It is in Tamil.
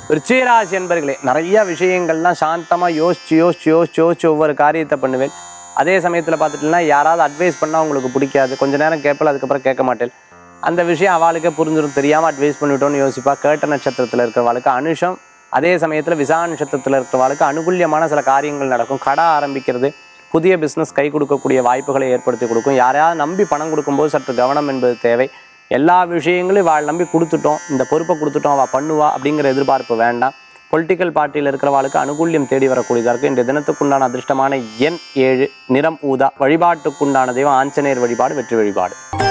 விருச்சிகராசி என்பர்களே, நிறைய விஷயங்கள்லாம் சாந்தமாக யோசிச்சு ஒவ்வொரு காரியத்தை பண்ணுவேன். அதே சமயத்தில் பார்த்துட்டுனா யாராவது அட்வைஸ் பண்ணால் உங்களுக்கு பிடிக்காது. கொஞ்ச நேரம் கேட்பல, அதுக்கப்புறம் கேட்க மாட்டேன். அந்த விஷயம் அவளுக்கே புரிஞ்சிடும், தெரியாமல் அட்வைஸ் பண்ணிவிட்டோன்னு யோசிப்பா. கேட்ட நட்சத்திரத்தில் இருக்கிறவாளுக்கு அனுஷம், அதே சமயத்தில் விசா நட்சத்திரத்தில் இருக்கிறவாளுக்கு அனுகூல்யமான சில காரியங்கள் நடக்கும். கடை ஆரம்பிக்கிறது, புதிய பிஸ்னஸ் கை கொடுக்கக்கூடிய வாய்ப்புகளை ஏற்படுத்தி கொடுக்கும். யாரையாவது நம்பி பணம் கொடுக்கும்போது சற்று கவனம் என்பது தேவை. எல்லா விஷயங்களையும் அவள் நம்பி கொடுத்துட்டோம், இந்த பொறுப்பை கொடுத்துட்டோம், அவள் பண்ணுவா அப்படிங்கிற எதிர்பார்ப்பு வேண்டாம். பொலிட்டிக்கல் பார்ட்டியில் இருக்கிறவாளுக்கு அனுகூல்யம் தேடி வரக்கூடியதாக இருக்குது. இன்றைய தினத்துக்குண்டான அதிர்ஷ்டமான எண் 7, நிறம் ஊதா. வழிபாட்டுக்குண்டான தெய்வம் ஆஞ்சநேயர் வழிபாடு, வெற்றி வழிபாடு.